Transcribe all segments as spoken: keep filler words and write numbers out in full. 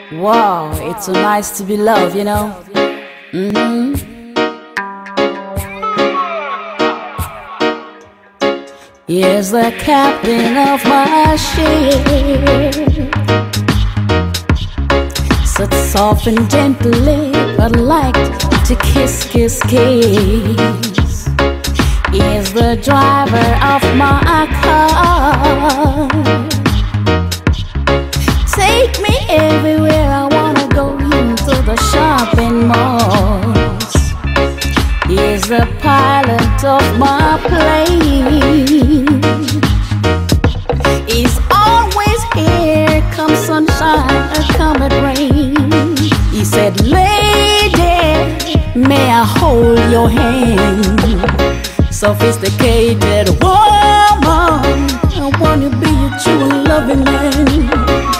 Wow, it's so nice to be loved, you know. Mm-hmm. He's the captain of my ship, such soft and gently, but like to kiss, kiss, kiss. He's the driver of my car, take me everywhere I wanna go, into the shopping malls. He's the pilot of my plane. He's always here, come sunshine or come it rain. He said, lady, may I hold your hand? Sophisticated woman, I wanna be a true and loving man.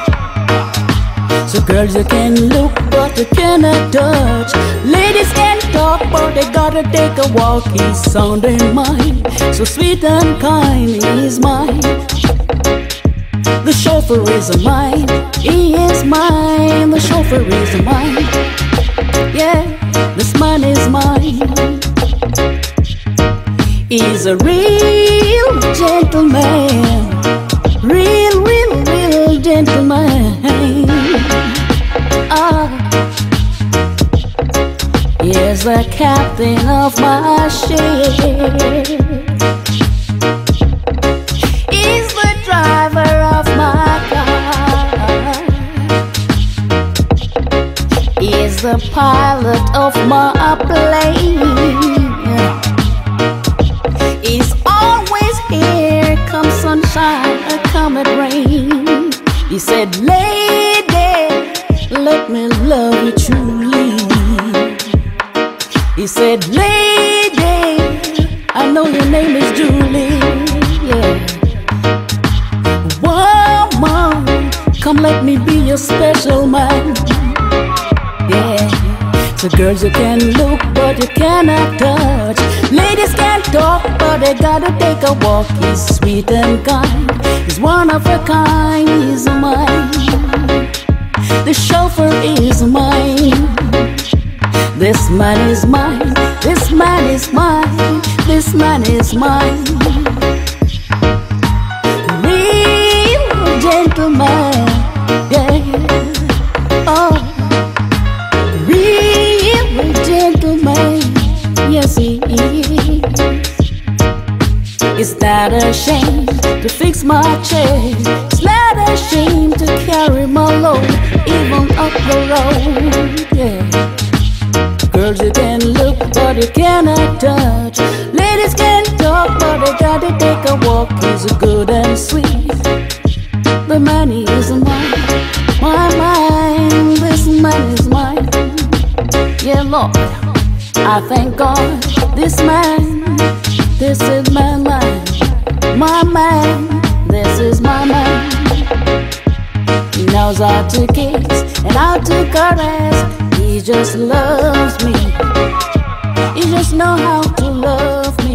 So girls, you can look but you cannot touch. Ladies can talk but they gotta take a walk. He's sound and mine, so sweet and kind. He's mine. The chauffeur is mine. He is mine. The chauffeur is mine. Yeah, this man is mine. He's a real gentleman. Real, real, real gentleman. Ah, he's the captain of my ship. He's the driver of my car. He's the pilot of my plane. He's always here, come sunshine or come it rain. He said, lady, let me love you truly. He said, lady, I know your name is Julie. Yeah. Woman, come let me be your special man. Yeah. So girls, you can look but you cannot touch. Ladies can talk but they gotta take a walk. He's sweet and kind, he's one of a kind. He's mine. The chauffeur is mine. This man is mine. This man is mine. This man is mine. Real gentleman. Yeah. Oh, real gentleman. Yes, he is. It's not a shame to fix my chair. It's not a shame to carry my load, even up the road. Yeah. Girls, you can look but you cannot touch. Ladies can talk but they gotta take a walk. He's good and sweet. The man is mine. My mind, this man is mine. Yeah, Lord, I thank God. This man, this is my man. My man, this is my man. He knows how to kiss and how to caress. He just loves me. He just knows how to love me.